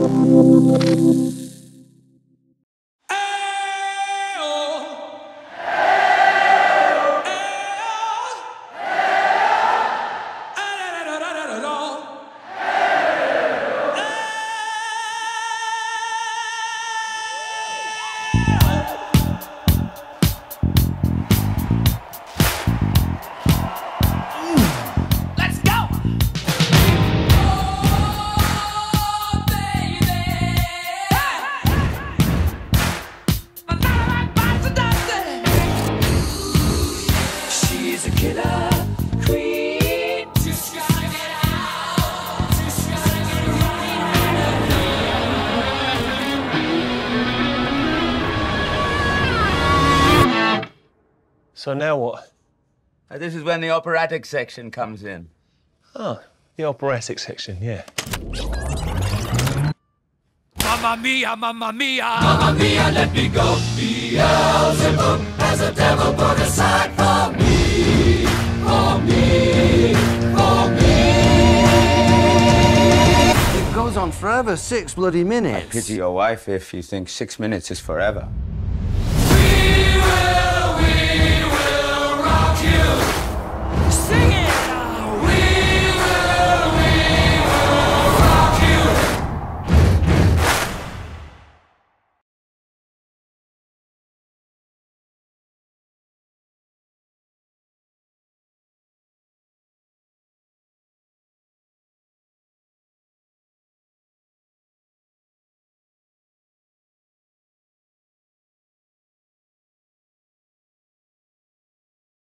So now what? This is when the operatic section comes in. Oh, the operatic section, yeah. Mamma mia, mamma mia! Mamma mia, let me go. Beelzebub has a devil put aside for me, for me, for me. It goes on forever, 6 bloody minutes. I pity your wife if you think 6 minutes is forever.